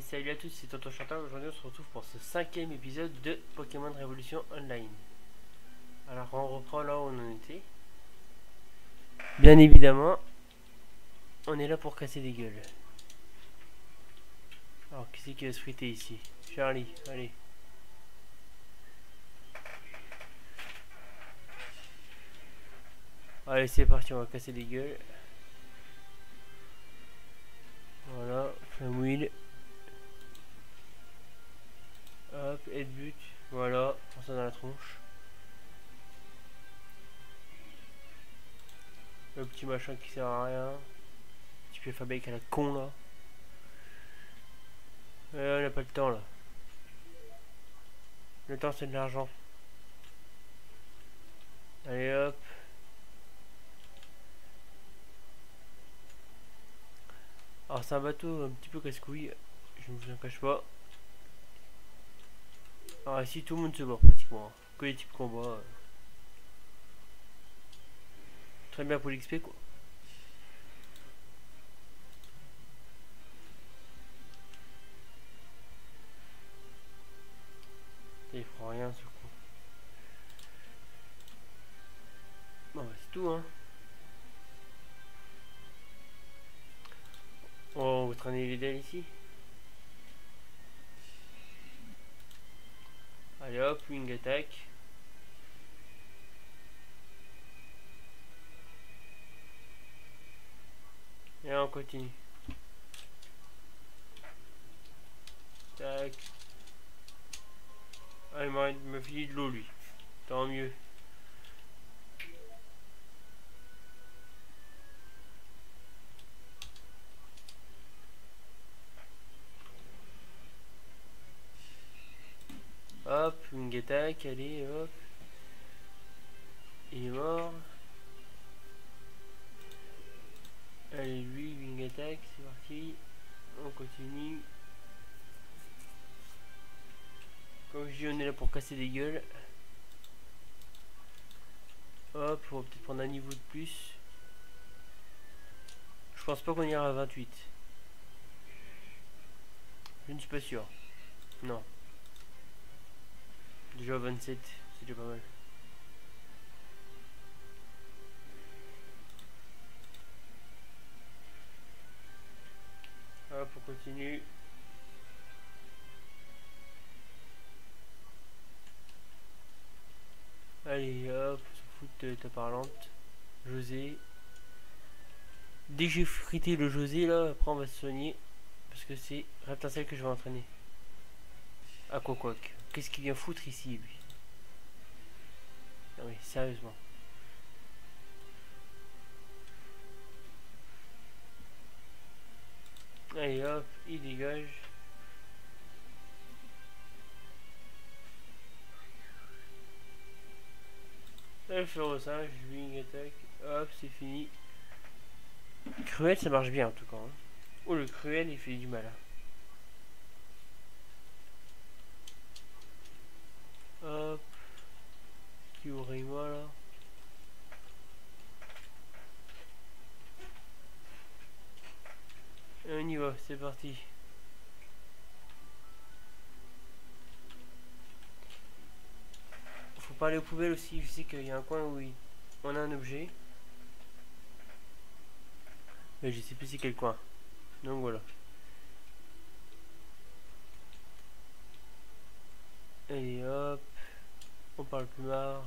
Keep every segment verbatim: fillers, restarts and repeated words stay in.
salut à tous, c'est Tonton Chantal. Aujourd'hui on se retrouve pour ce cinquième épisode de Pokémon Révolution Online. Alors on reprend là où on en était. Bien évidemment, on est là pour casser des gueules. Alors qui c'est qui va se friter ici? Charlie, allez. Allez c'est parti, on va casser des gueules. Voilà, flamme wheel. Hop, head but. Voilà, on ça dans la tronche. Le petit machin qui sert à rien. Petit pied fabrique à la con là. Euh, on n'a pas le temps là. Le temps c'est de l'argent. Allez hop. Alors c'est un bateau un petit peu casse-couille, je ne vous en cache pas. Alors ici tout le monde se bat pratiquement, que les types combat. Euh. Très bien pour l'X P quoi. Il fera rien ce coup. Bon bah c'est tout hein. On va traîner les dalles ici. Allez hop, wing attack. Et on continue. Tac. Ah il m'a filé de l'eau lui. Tant mieux. Hop, wing attack, allez hop. Il est mort. Allez lui, wing attack, c'est parti. On continue. Comme je dis, on est là pour casser des gueules. Hop, on va peut-être prendre un niveau de plus. Je pense pas qu'on ira à vingt-huit. Je ne suis pas sûr. Non. Déjà vingt-sept, c'est déjà pas mal. Hop, on continue. Allez, hop, on s'en fout de ta parlante. José. Dès que j'ai frité le José, là, après on va se soigner. Parce que c'est Reptincelle que je vais entraîner. Aquaquack. Qu'est-ce qu'il vient foutre ici, lui? Non mais, sérieusement. Allez, hop, il dégage. Allez, Florosage, wing attack. Hop, c'est fini. Cruel, ça marche bien en tout cas. Hein. Oh, le cruel, il fait du mal. Hein. Hop. Qui aurait moi là? Et on y va, c'est parti. Faut pas aller aux poubelles aussi, je sais qu'il y a un coin où il... on a un objet. Mais je sais plus c'est quel coin. Donc voilà. Allez hop. On parle plus marre.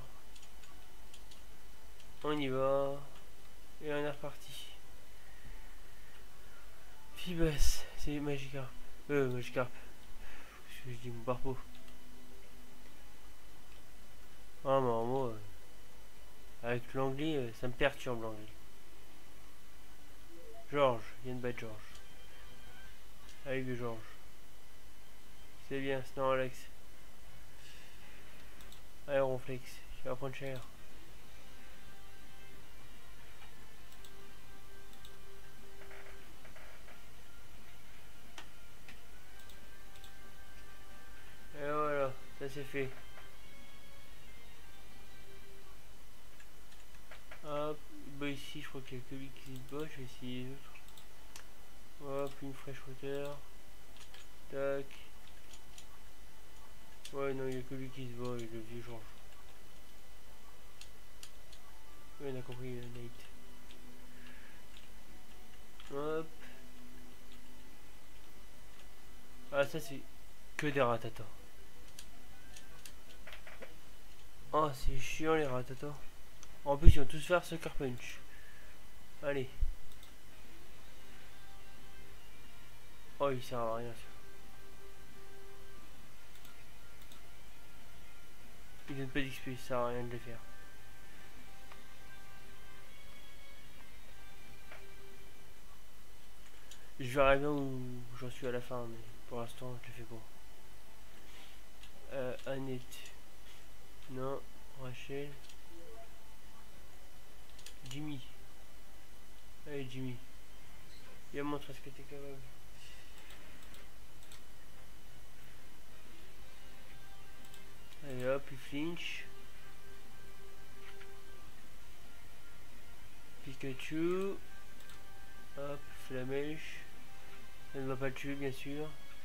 On y va. Et on est reparti. Fibas, c'est Magikarp. Euh, Magikarp. Je dis mon barbeau. Ah, mais moi, euh, avec l'anglais, euh, ça me perturbe l'anglais. Georges, il y a une bête Georges. Avec le Georges. C'est bien, c'est non Alex. Aéronflex, il va prendre cher. Et voilà, ça c'est fait. Hop, bah ici je crois qu'il y a que lui qui se bat, je vais essayer les autres. Hop, une fraîche water. Tac. Ouais, non, il n'y a que lui qui se bat et le vieux change. Ouais, on a compris, euh, Nate. Hop. Ah, ça c'est que des ratatas. Oh, c'est chiant les ratatas. En plus, ils vont tous faire Sucker Punch. Allez. Oh, il sert à rien. Il donne pas d'X P, ça sert à rien de le faire. Je verrai bien où j'en suis à la fin, mais pour l'instant, je le fais pas. Euh, Annette. Non. Rachel. Jimmy. Allez, Jimmy. Viens montrer ce que t'es capable. Allez hop, il flinch. Pikachu. Hop, Flamèche. Ça ne va pas le tuer, bien sûr.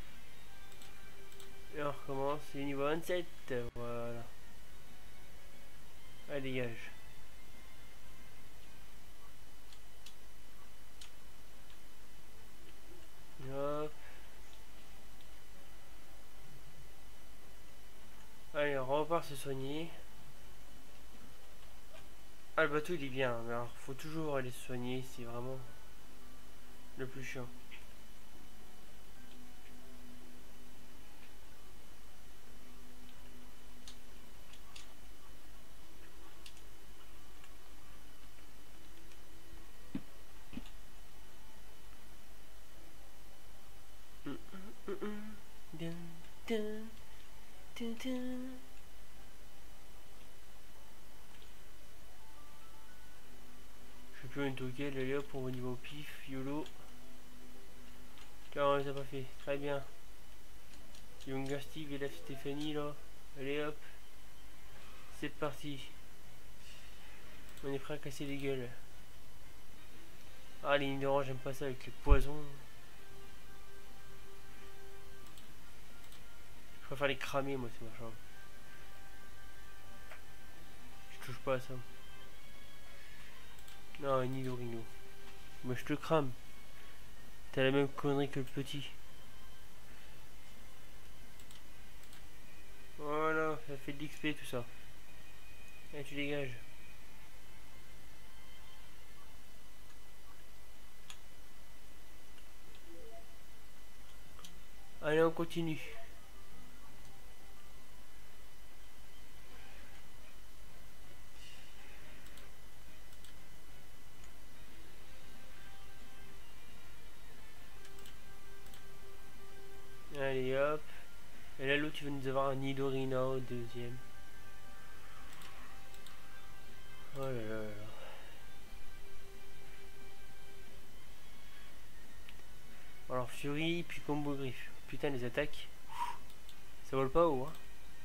Et on recommence. C'est niveau vingt-sept. Voilà. Allez, dégage. Hop. Allez, on repart se soigner. Ah, le bateau il est bien, mais alors faut toujours aller se soigner, c'est vraiment le plus chiant. Je suis plus une toggle, allez hop, on va au niveau pif, YOLO. Car on les a pas fait, très bien. Younger Steve et la Stéphanie là, allez hop. C'est parti. On est prêt à casser les gueules. Ah, les ignorants, j'aime pas ça avec les poisons. Je préfère les cramer, moi, ces machins. Je touche pas à ça. Non, ni Dorino. Moi, je te crame. T'as la même connerie que le petit. Voilà, ça fait de l'X P tout ça. Allez, tu dégages. Allez, on continue. Allez, hop. Et là, l'autre, tu vas nous avoir un Nidorina au deuxième. Oh là là là. Alors, Fury, puis Combo Griffe. Putain, les attaques. Ça vole pas haut, hein.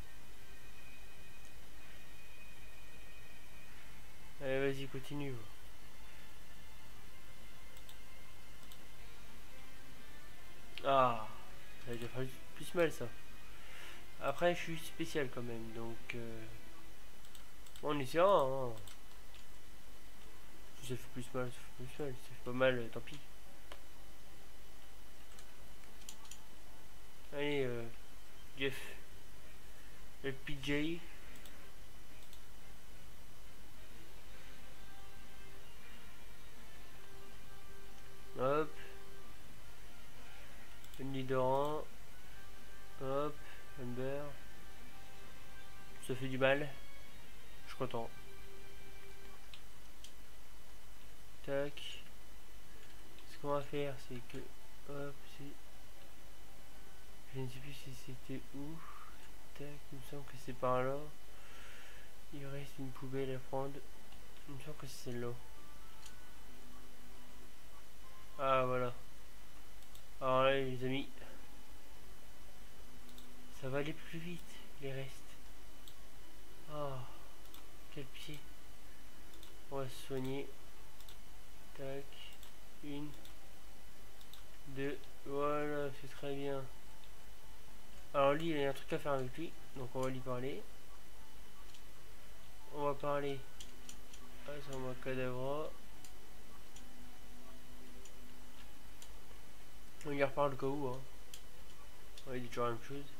Allez, vas-y, continue. Ah, ça a déjà fait plus mal, ça. Après, je suis spécial quand même, donc... Euh... Bon, on essaiera, hein. Si ça fait plus mal, ça fait plus mal. Si ça fait pas mal, tant pis. Allez, euh, Jeff. Le P J. Hop. Le Nidoran. Hop. Amber. Ça fait du mal. Je suis content. Tac. Ce qu'on va faire, c'est que... Hop, c'est... Je ne sais plus si c'était où. Tac, il me semble que c'est par là. Il reste une poubelle à prendre. Il me semble que c'est celle-là. Ah, voilà. Alors là, les amis, ça va aller plus vite, les restes. Ah, quel pied. On va se soigner. Tac. Une. Deux. Voilà, c'est très bien. Alors lui, il y a un truc à faire avec lui, donc on va lui parler. On va parler à son cadavre. On y reparle au cas où, hein. On va dire toujours la même chose.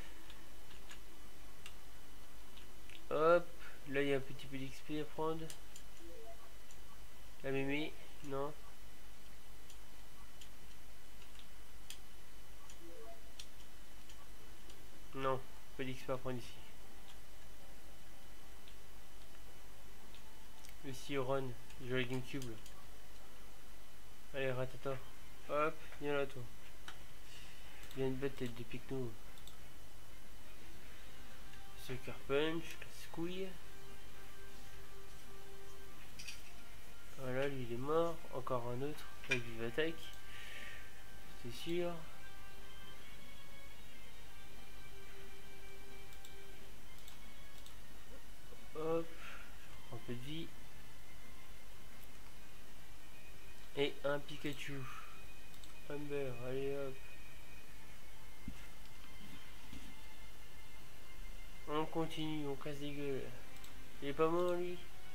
Hop, là il y a un petit peu d'X P à prendre. La mémé, non. Non, pas d'X P à prendre ici. Le Siron, je joue la Gamecube. Allez, ratata. Hop, viens là toi. Viens une bête tête de pique-nous. Sucker Punch, casse-couille. Voilà, lui il est mort. Encore un autre avec Vive Attaque. C'est sûr. Hop, un peu de vie. Et un Pikachu. Humber, allez hop. On continue, on casse des gueules. Il est pas mort lui.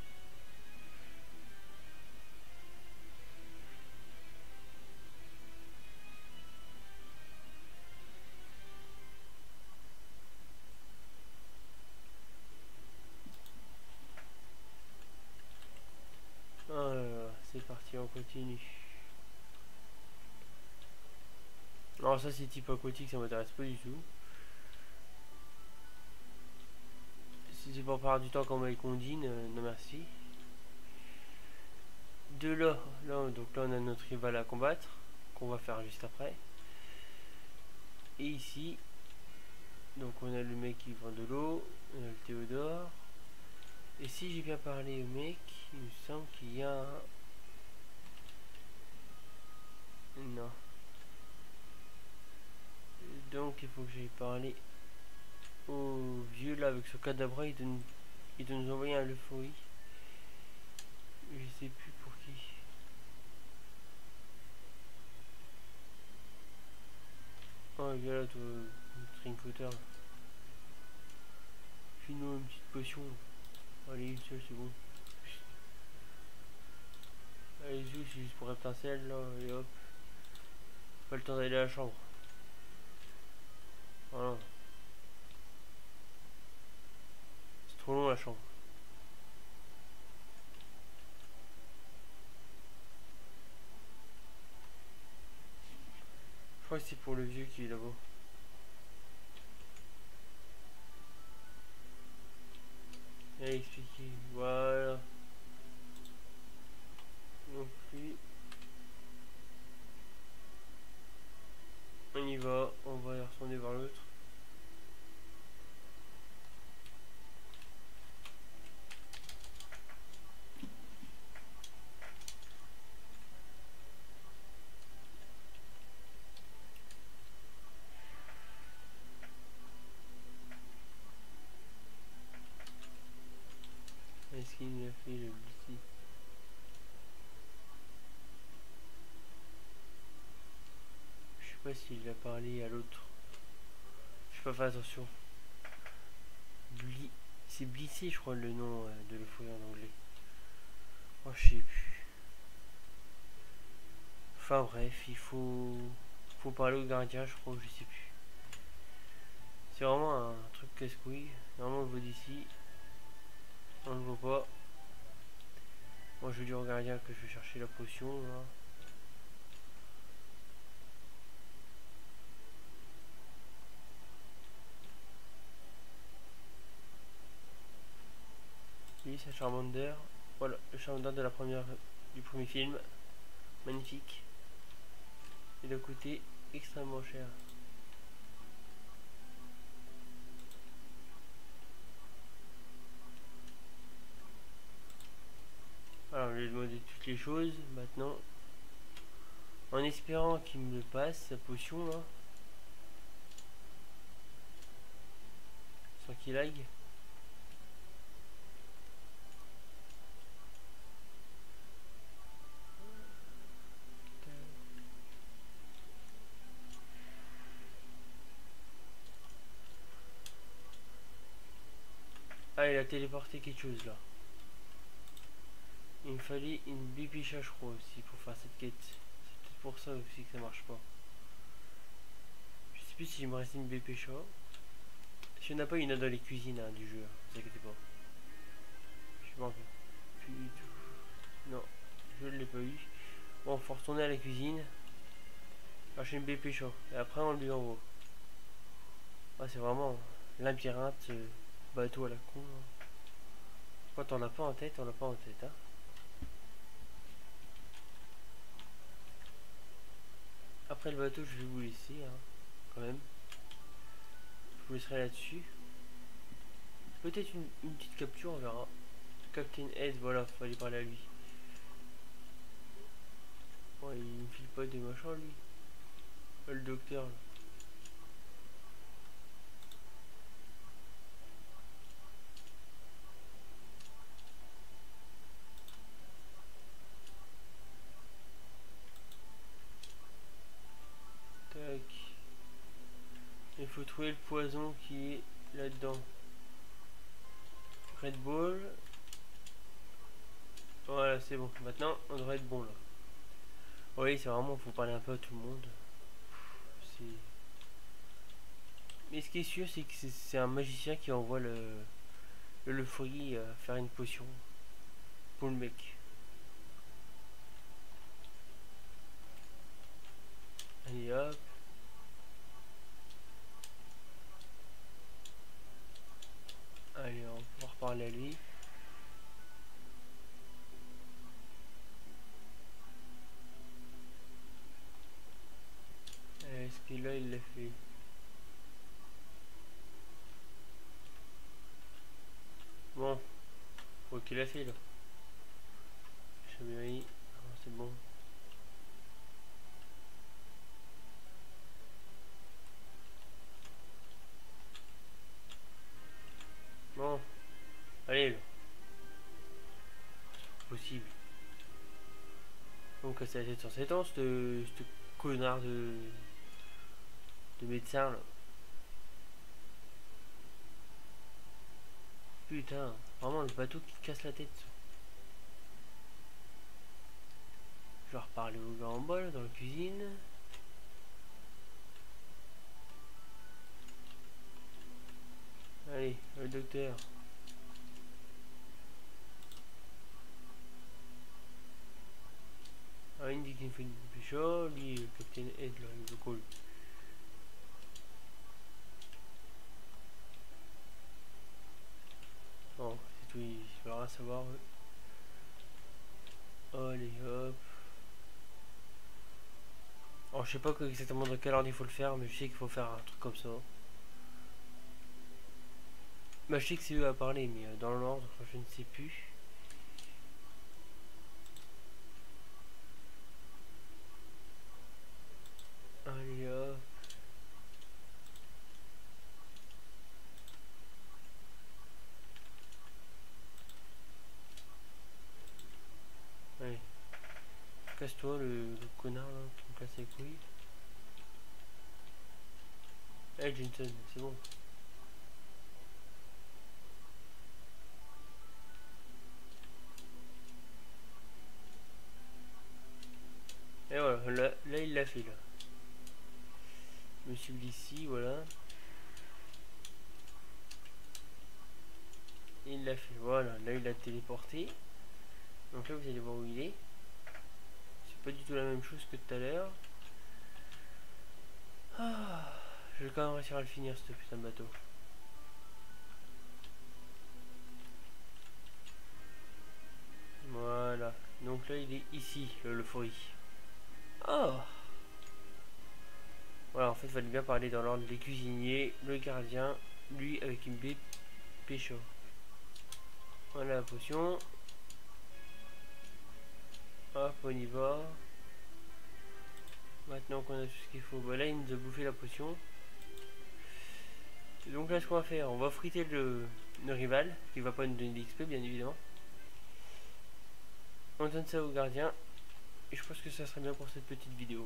Oh là là, c'est parti, on continue. Alors ça c'est type aquatique, ça m'intéresse pas du tout. Si c'est pour perdre du temps comme avec Ondine, euh, non merci. De là, là, donc là on a notre rival à combattre, qu'on va faire juste après. Et ici, donc on a le mec qui vend de l'eau, on a le Théodore. Et si j'ai bien parlé au mec, il me semble qu'il y a un... Non. Donc il faut que j'aille parler au vieux là avec ce cadavre, il doit, nous, il doit nous envoyer un euphorie. Je sais plus pour qui. Oh viens là toi, Trinkoter. Fais-nous une petite potion. Allez, une seule c'est bon. Allez, zou, c'est juste pour étincelle là, et hop. Pas le temps d'aller à la chambre. Voilà. C'est trop long la chambre. Je crois que c'est pour le vieux qui est là-bas. Allez, expliquer. Voilà. Donc lui. On y va. On va retourner vers l'autre. Est-ce qu'il a fait le ici? Je sais pas s'il a parlé à l'autre. Je n'ai pas fait attention. Bli... C'est Blissé, je crois, le nom euh, de l'euphorie en anglais. Oh, je sais plus. Enfin bref, il faut... faut parler au gardien, je crois, je sais plus. C'est vraiment un truc casse-couille. Normalement, on le voit d'ici. On le voit pas. Moi, je vais dire au gardien que je vais chercher la potion, là. Oui, c'est Charmander. Voilà, le Charmander de la première, du premier film. Magnifique. Il a coûté extrêmement cher. Alors, je lui ai demandé toutes les choses. Maintenant, en espérant qu'il me le passe, sa potion, là. Sans qu'il lag. a téléporté quelque chose là. Il me fallait une Bépécha je crois aussi pour faire cette quête. C'est peut-être pour ça aussi que ça marche pas. Je sais plus si il me reste une Bépécha. Si on n'a pas, il y en a dans les cuisines hein, du jeu, ne vous inquiétez pas. Je m'en rappelle plus du tout. Non, je ne l'ai pas eu. Bon, faut retourner à la cuisine. Acheter une Bépécha. Et après on lui envoie. Ah, c'est vraiment labyrinthe, euh, bateau à la con. Hein. Quand on l'a pas en tête, on l'a pas en tête. Hein. Après le bateau, je vais vous laisser, hein, quand même. Je vous laisserai là-dessus. Peut-être une, une petite capture, on verra. Captain Ed, voilà, fallait parler à lui. Bon, il me file pas des machins, lui. Le docteur, là. Tac. Il faut trouver le poison qui est là-dedans. Red Bull. Voilà, c'est bon. Maintenant, on devrait être bon, là. Oui, c'est vraiment, faut parler un peu à tout le monde. C'est... Mais ce qui est sûr, c'est que c'est un magicien qui envoie le, le, le fruit euh, faire une potion pour le mec. Allez hop. Allez, on va reparler à lui. Est-ce que là il l'a fait? Bon, ok, il l'a fait là. Chambéry, ah, c'est bon. Bon, allez là. Possible. Donc casser la tête sur cet ans, ce connard de de médecin là. Putain, vraiment le bateau qui casse la tête. Je vais reparler au gars en bas là, dans la cuisine. Allez, le docteur. Ah, il me dit qu'il me fait une pécho, lui, le Captain Ed là, il veut cool. Bon, c'est tout, il va rien savoir. Ouais. Allez, hop. Alors, je sais pas exactement dans quel ordre il faut le faire, mais je sais qu'il faut faire un truc comme ça. Bah, je sais que c'est eux à parler, mais dans l'ordre, je ne sais plus. Allez, hop. Allez. Casse-toi, le, le connard là, qui me casse les couilles. Hey, Jensen, c'est bon. Et voilà, là, là il l'a fait là. Monsieur ici, voilà. Il l'a fait, voilà. Là il l'a téléporté. Donc là vous allez voir où il est. C'est pas du tout la même chose que tout à l'heure. Ah, je vais quand même réussir à le finir ce putain de bateau. Voilà. Donc là il est ici, l'euphorie. Oh. Voilà, en fait, il fallait bien parler dans l'ordre des cuisiniers, le gardien, lui avec une baie pécho. Voilà la potion. Hop, on y va. Maintenant qu'on a tout ce qu'il faut, bah là il nous a bouffé la potion. Et donc là, ce qu'on va faire, on va friter le, le rival, qui va pas nous donner d'X P, bien évidemment. On donne ça au gardien. Et je pense que ça serait bien pour cette petite vidéo.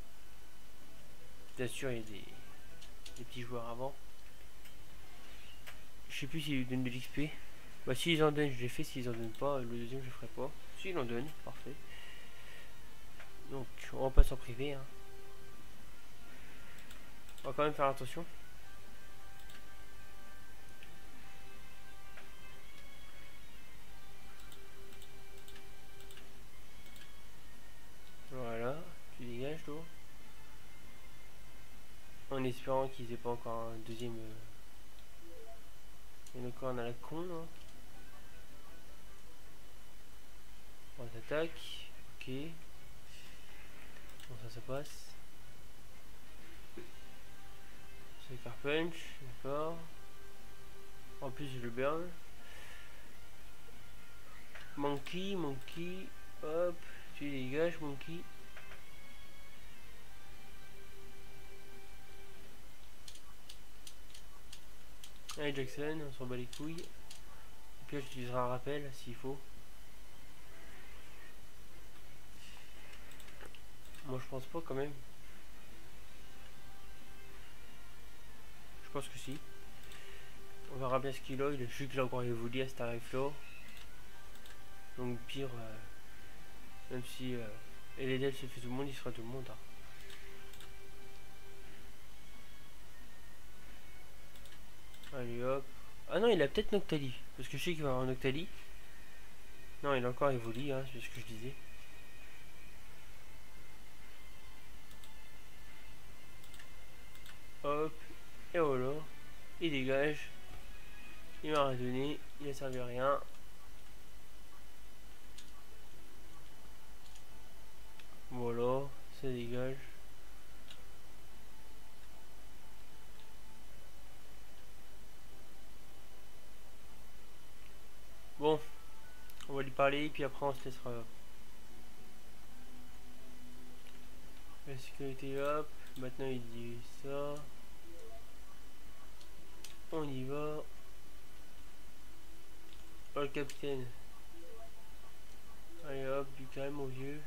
Bien sûr, il y a des, des petits joueurs avant. Je sais plus s'ils donnent de l'X P. Bah s'ils en donnent, je l'ai fait. S'ils en donnent pas, le deuxième je ferai pas. S'ils en donnent, parfait. Donc on repasse en privé. Hein. On va quand même faire attention. Voilà, tu dégages toi. En espérant qu'ils aient pas encore un deuxième. Euh... Il y en a encore un à la con là. On s'attaque. Ok. Bon ça ça passe. C'est car punch, d'accord. En plus je le burn. Monkey, monkey, hop, tu dégages monkey. Allez Jackson, on s'en bat les couilles. Et puis j'utiliserai un rappel s'il faut. Moi je pense pas quand même. Je pense que si. On verra bien ce qu'il a. Il a juste que j'ai encore évolué à ce tarif là. Donc pire, euh, même si euh, L D L se fait tout le monde, il sera tout le monde. Hein. Allez hop. Ah non, il a peut-être Noctali. Parce que je sais qu'il va avoir Noctali. Non, il a encore évolué, hein, c'est ce que je disais. Hop. Et voilà. Il dégage. Il m'a rien donné. Il a servi à rien. Voilà. Ça dégage. Bon. On va lui parler. Puis après on se laissera. La sécurité hop. Maintenant il dit ça. On y va. Oh le capitaine. Allez hop, du calme mon vieux.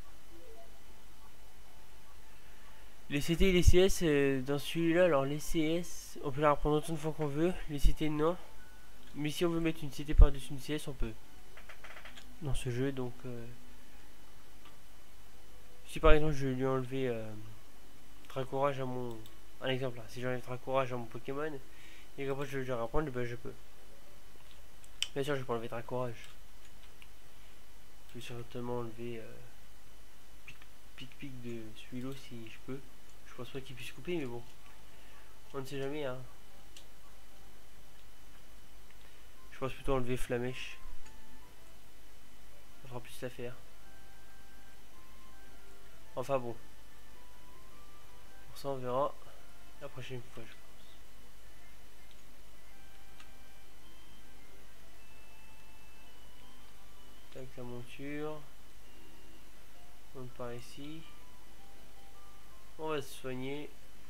Les C T et les C S euh, dans celui-là, alors les C S, on peut la reprendre autant de fois qu'on veut. Les C T non. Mais si on veut mettre une C T par-dessus une C S, on peut. Dans ce jeu, donc... Euh, si par exemple je lui enlever euh, Dracourage à mon... Un exemple là, si j'enlève Dracourage à mon Pokémon, et qu'après je veux le reprendre, ben je peux. Bien sûr je peux enlever Dracourage. Je vais certainement enlever euh, pic, pic pic de celui-là si je peux. Je pense pas qu'il puisse couper mais bon. On ne sait jamais hein. Je pense plutôt enlever Flamèche. Ça fera plus l'affaire. Enfin bon. Pour ça on verra la prochaine fois je pense. Tac la monture. On monte par ici. On va se soigner.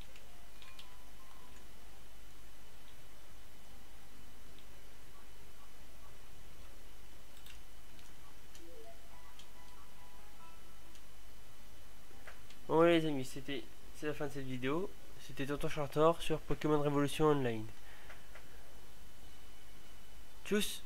Bon ouais, les amis, c'était c'est la fin de cette vidéo. C'était Tonton Chartor sur Pokémon Révolution Online. Tchuss.